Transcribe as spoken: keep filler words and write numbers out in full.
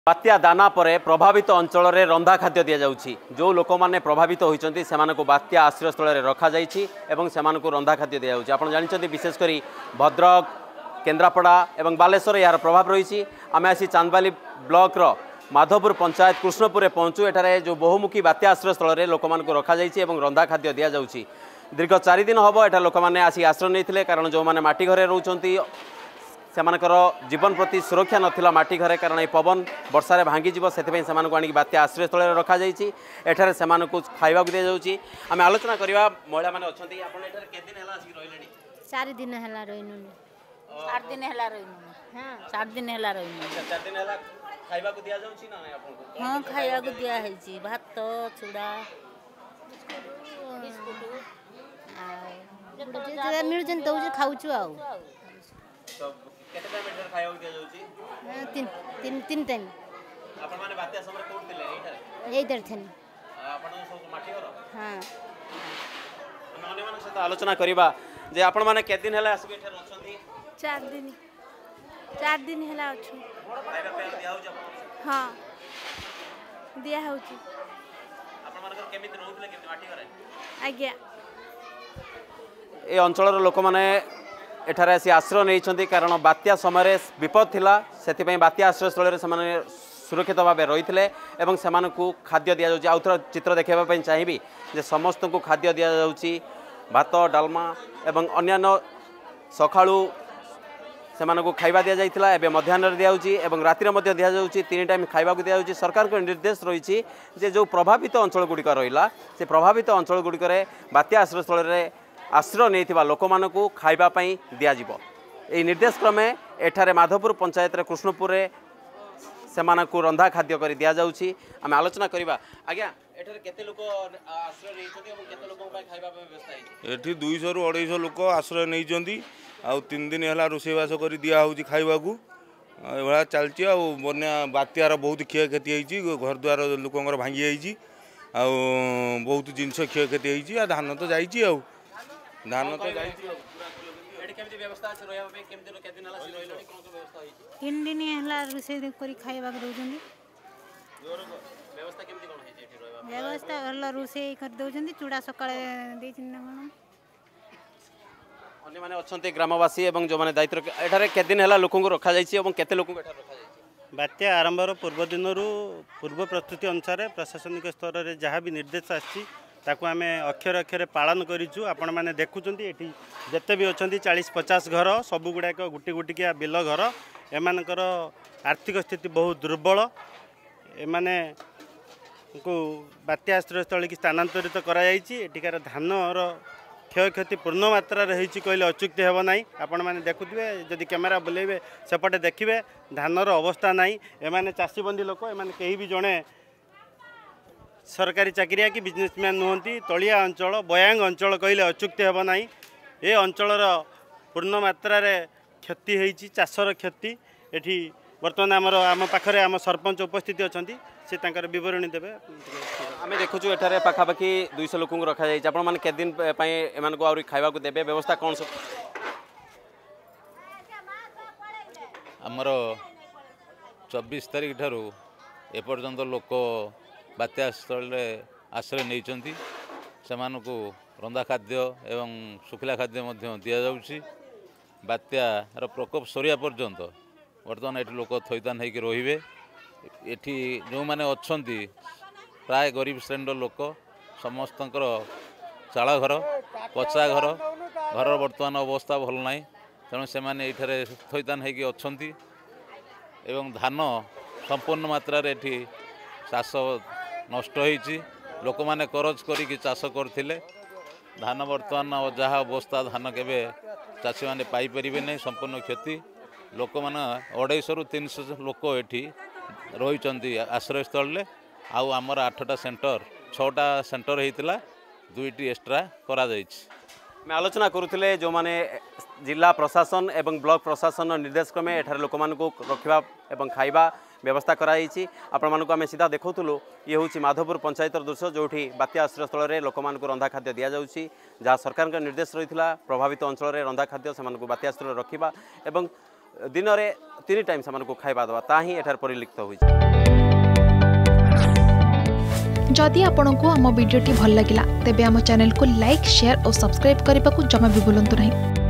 बात्या दाना परे प्रभावित अंचल में रंधा खाद्य दि जाउछि। जो लोक मैंने प्रभावित होइचंती सेमानकु बात्या आश्रयस्थल में रखा जाइछि एवं सेमानकु रंधा खाद्य दि जाउछि। आपण जानिचंती विशेषकर भद्रक केन्द्रापड़ा एवं बालेश्वर यार प्रभाव रही। आम आसी चांदबाली ब्लॉक रो माधवपुर पंचायत कृष्णपुर पहुँचू। एठारे जो बहुमुखी बात्या आश्रयस्थल में लोक मानक रखा जाइछि एवं रंधा खाद्य दि जाउछि। दीर्घ चारि दिन हम एटा लोक मैंने आसी आश्रय नहीं कारण जो मैंने माटी घरे रोचंती सेमानकर जीवन प्रति सुरक्षा नथिला माटी घरे कारण ये पवन वर्षा भांगी जीव से आनिक बात्या आश्रयस्थल रखा जाइछि। एठारे सेमानकु खाइबा दि जाउछि। आम आलोचना करबा महिला माने अछंती। आपण एठारे के दिन हला आसी रहिलेनी? चार दिन हला रहिनु। चार दिन हला रहिनु। हां चार दिन हला रहिनु। चार दिन हला खाइबा को दिया जाउछि ना नै आपन को? हां खाइबा को दिया हैछि भात चूड़ा बिस्कुट आ जे मिल जन दउ जे खाउछु आ सब केते टाइम एठारे खाइबा को दिया जाउछि? तीन तीन तीन टाइम। आपण माने बात्या समय कोड दिले एठारे? एई दरथन आपण सब माटी घर? हां हम अन्य मान सहित आलोचना करबा जे आपण माने के दिन हला आसी एठारे अछंती? चार दिन चार दिन हला अछु। खाइबा पे दिया हो जब? हां दिया होची। आपण मानकर केमिति रहउतले केमिति माटी घरे? आज्ञा ए अंचल लोक मैंने एठारे आसी आश्रय नहीं कारण बात्या समय विपद थिला सेतिपई बात्या आश्रयस्थल से सुरक्षित भाव रही एवं सेमानकु खाद्य दि जाउछि। आउथर चित्र देखाइबा चाहिए जे समस्त को खाद्य दि जाउछि भात डालमा एवं अन्यान्य सकाळू सेमानकु खाइबा दि जाइतिला एबे मध्याह्न दि जाउछि एवं रातिर मध्ये दि जाउछि। तीन टाइम खाइबा को दि जाउछि। सरकार को निर्देश रही जे जो प्रभावित अंचल गुड़िक रहिला से प्रभावित अंचल गुड़िक बात्या आश्रयस्थल में आश्रय नहीं लोक मानकु खाइबा पई दिया जिवो। एई निर्देश क्रमे एठारे माधवपुर पंचायत रे कृष्णपुर रे सेमानकु रंधा खाद्य करी दिया जाउछि। आमे आलोचना करिबा। आज्ञा एठारे केते लोक आश्रय रहिछथि एवं केते लोकन पई खाइबा पे व्यवस्था है? एठी दो सौ रु अढ़ाई सौ लोक आश्रय नहीं जंती आ तीन दिन हला रोसेबास करी दिया होछि खाइबा को एभला चलछि। आ बन्या बात्यार बहुत क्षय क्षति होइछि। घर द्वार लोकंगर भांगी जाइछि आ बहुत जिंस क्षय क्षति होइछि। आ धान तो जाइछि आ धान तो जाइछि। एठी केमिति व्यवस्था अछि रहया पे? केमिति के दिन हला सी रहिलोनी कोन को व्यवस्था होइछि? तीन दिन हला रुसे करी खाइबा दउछन्ती। व्यवस्था केमिति कोन होइछि एठी रहया? व्यवस्था हला रुसे कर दउछन्ती चूड़ा सकाळे देछिन ना कोन? अन्य माने अछन्ते ग्रामवासी एवं जो माने दायित्व एठारे के दिन हला लोकन को रखा जाइछि एवं केते लोकन को एठारे रखा जाइछि? बात्या आरंभर पूर्व दिनरू पूर्व प्रस्तुति अनुसार प्रशासनिक स्तर में जहाँ भी निर्देश आछि ताकू आम अक्षर अक्षर पालन करूँ। आपण मैंने देखुं ये जिते भी अच्छा चालीस पचास घर सब गुड़ाक गुटी गुटिकिया बिल घर एमानकर आर्थिक स्थिति बहुत दुर्बल। एमाने को बात्या आश्रयस्थल की स्थानांतरित करार धानर क्षय क्षति पूर्ण मात्रा रही कहले अच्युक्ति हेब ना। आपण मैंने देखुए जदि कैमेरा बुलेबे सेपटे देखिए धानर अवस्था ना। एमाने चाषी बंदी लोक एमाने कहीं भी जड़े सरकारी चाकरिया कि बिजनेसमैन नुहति तलिया अंचल बयांग अंचल कहले अच्युक्ति हेब ना। ये अंचलर पूर्ण मात्रा क्षति होती चाषर क्षति। एठी बर्तमान आमर आम पाखरे आम सरपंच उपस्थित अच्छा से तांकर विवरणी देवे। आम देखुँ एठारे पाखापाखि दुई सौ लोक रखा जाइए। आपण मैंने के दिन एमान को आउरी खाइबा को देबे व्यवस्था कौन सब? आमर चौबीस तारीख ठारू एपर्यंत लोक बात्या स्थल आश्रय नहीं सेमानकु रंधा खाद्य एवं सुखिला खाद्य मध्य दि जाउछि। बात्यार प्रकोप सरिया पर्यंत बर्तमान ये लोक थैतान होकर रे। एठी जो माने अछंती प्राय गरीब श्रेणीर लोक समस्तंकर चाल घर कच्चा घर घर बर्तमान अवस्था भल ना तेणु से ये थैतान होकर अछंती एवं धान संपूर्ण मात्रा एठी चाष नष्ट होइछि। लोक माने करज करिकि चाष करथिले धान बर्तमान जहाँ अवस्था धान केबे चाषी माने पाई परिबे नै संपूर्ण क्षति। लोक माने अढ़ाई सौ रु तीन सौ लोक एठी रहिचंती आश्रयस्थल। आउ आमर आठटा सेंटर छटा सेंटर होइतिला दुईटी एक्स्ट्रा करा जाइछि। मैं आलोचना करुले जो माने जिला प्रशासन एवं ब्लॉक प्रशासन निर्देश क्रमे एठार लोक मानकु रखिबा एवं खाइबा व्यवस्था कराई। आपण मानकु आमे सीधा देखौतुलु ये होछि माधवपुर पंचायतर दृश्य जोठी बात्या आश्रयस्थल में लोक मानकु रंधा खाद्य दिया जाउछि। जहाँ सरकार निर्देश रही प्रभावित अंचल में रंधा खाद्य से बात्या आश्रय रखिबा एवं दिन में तीन टाइम से खाଇବା देवा ता ही एठार परिलक्षित होई। जदि आपंक आम भिडी भल लगा तेब आम चैनल को लाइक शेयर और सब्सक्राइब करने को जमा भी भूलु नहीं।